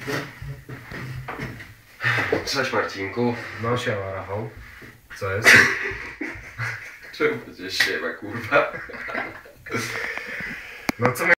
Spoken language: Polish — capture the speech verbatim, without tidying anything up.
Cześć Marcinku. No siema Rafał. Co jest? Czemu będziesz siema, kurwa? No co